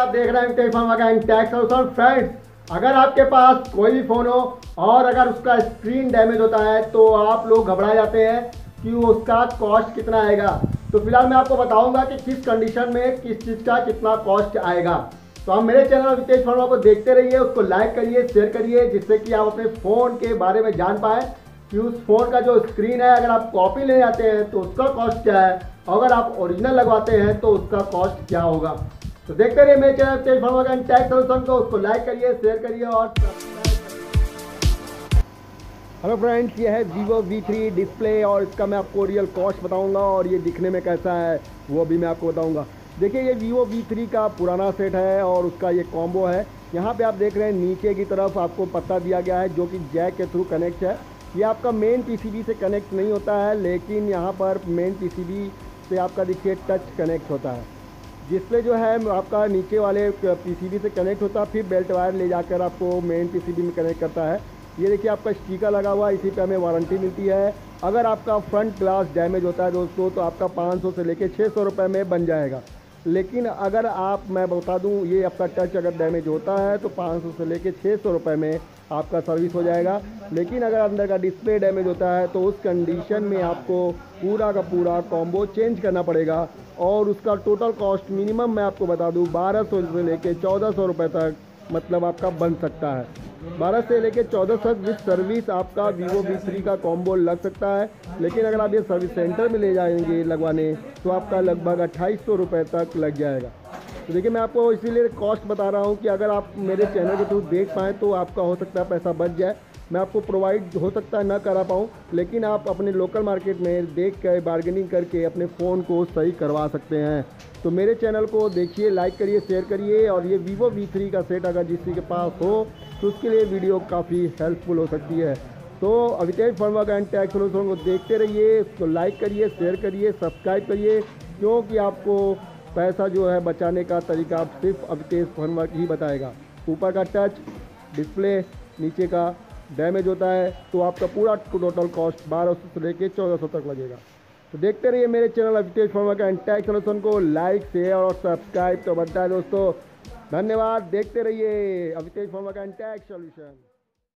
आप देख रहे हैं टैक्स सॉल्यूशन। फ्रेंड्स, अगर आपके पास कोई भी फ़ोन हो और अगर उसका स्क्रीन डैमेज होता है तो आप लोग घबरा जाते हैं कि उसका कॉस्ट कितना आएगा। तो फिलहाल मैं आपको बताऊंगा कि किस कंडीशन में किस चीज़ का कितना कॉस्ट आएगा। तो आप मेरे चैनल वितेश वर्मा को देखते रहिए, उसको लाइक करिए, शेयर करिए, जिससे कि आप अपने फ़ोन के बारे में जान पाएँ कि उस फ़ोन का जो स्क्रीन है अगर आप कॉपी ले जाते हैं तो उसका कॉस्ट क्या है, अगर आप ओरिजिनल लगवाते हैं तो उसका कॉस्ट क्या होगा। तो देखते रहिए मेरे चैनल वितेश वर्मा का टैक्स सॉल्यूशन को, उसको लाइक करिए, शेयर करिए और हेलो फ्रेंड्स, ये है Vivo V3 डिस्प्ले और इसका मैं आपको रियल कॉस्ट बताऊंगा और ये दिखने में कैसा है वो भी मैं आपको बताऊंगा। देखिए, ये Vivo V3 का पुराना सेट है और उसका ये कॉम्बो है। यहाँ पे आप देख रहे हैं नीचे की तरफ आपको पत्ता दिया गया है जो कि जैक के थ्रू कनेक्ट है। ये आपका मेन पीसीबी से कनेक्ट नहीं होता है, लेकिन यहाँ पर मेन पीसीबी से आपका देखिए टच कनेक्ट होता है। डिस्प्ले जो है आपका नीचे वाले पीसीबी से कनेक्ट होता है, फिर बेल्ट वायर ले जाकर आपको मेन पीसीबी में कनेक्ट करता है। ये देखिए आपका स्टिकर लगा हुआ है, इसी पे हमें वारंटी मिलती है। अगर आपका फ्रंट ग्लास डैमेज होता है दोस्तों तो आपका 500 से लेके 600 रुपये में बन जाएगा। लेकिन अगर मैं बता दूं, ये आपका टच अगर डैमेज होता है तो 500 से लेके 600 रुपये में आपका सर्विस हो जाएगा। लेकिन अगर अंदर का डिस्प्ले डैमेज होता है तो उस कंडीशन में आपको पूरा का पूरा कॉम्बो चेंज करना पड़ेगा और उसका टोटल कॉस्ट मिनिमम मैं आपको बता दूं 1200 से लेके 1400 रुपये तक मतलब आपका बन सकता है। 12 से लेके 14 तक विद सर्विस आपका Vivo V3 का कॉम्बो लग सकता है। लेकिन अगर आप ये सर्विस सेंटर में ले जाएंगे लगवाने तो आपका लगभग 2800 रुपये तक लग जाएगा। तो देखिए, मैं आपको इसीलिए कॉस्ट बता रहा हूँ कि अगर आप मेरे चैनल के थ्रू देख पाएँ तो आपका हो सकता है पैसा बच जाए। मैं आपको प्रोवाइड हो सकता है ना करा पाऊँ, लेकिन आप अपने लोकल मार्केट में देख कर बार्गेनिंग करके अपने फ़ोन को सही करवा सकते हैं। तो मेरे चैनल को देखिए, लाइक करिए, शेयर करिए और ये Vivo V3 का सेट अगर किसी के पास हो तो उसके लिए वीडियो काफ़ी हेल्पफुल हो सकती है। तो वितेश वर्मा का टैक्स सॉल्यूशन को देखते रहिए, उसको लाइक करिए, शेयर करिए, सब्सक्राइब करिए, क्योंकि आपको पैसा जो है बचाने का तरीका सिर्फ वितेश वर्मा ही बताएगा। ऊपर का टच डिस्प्ले, नीचे का डैमेज होता है तो आपका पूरा टोटल कॉस्ट 1200 से लेके 1400 तक लगेगा। तो देखते रहिए मेरे चैनल वितेश वर्मा का टैक्स सॉल्यूशन को लाइक, शेयर और सब्सक्राइब तो बनता है दोस्तों। धन्यवाद, देखते रहिए वितेश वर्मा का टैक्स सॉल्यूशन।